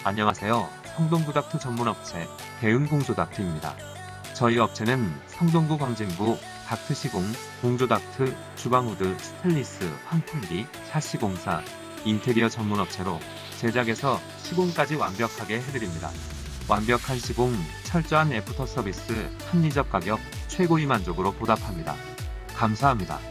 안녕하세요. 성동구 닥트 전문업체 대은공조닥트입니다. 저희 업체는 성동구 광진구 닥트 시공, 공조 닥트, 주방후드, 스테인리스, 환풍기, 샤시 공사, 인테리어 전문업체로 제작에서 시공까지 완벽하게 해드립니다. 완벽한 시공, 철저한 애프터 서비스, 합리적 가격, 최고의 만족으로 보답합니다. 감사합니다.